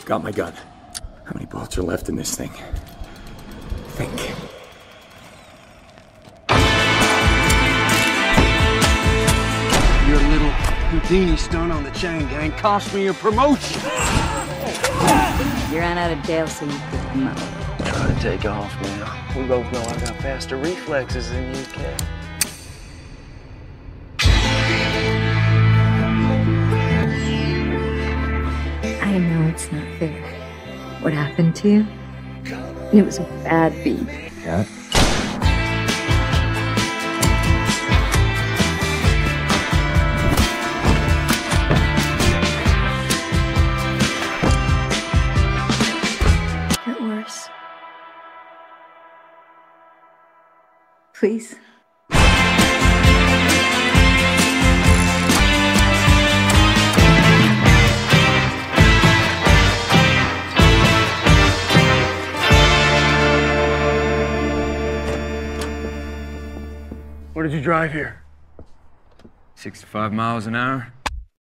Got my gun. How many bullets are left in this thing? Think. Your little Houdini stunt on the chain gang cost me a promotion. You ran out of jail, so you could come out. Try to take off now. We both know I got faster reflexes than you can. I know it's not fair. What happened to you? It was a bad beat. Yeah? Get worse. Please. Where did you drive here? 65 miles an hour.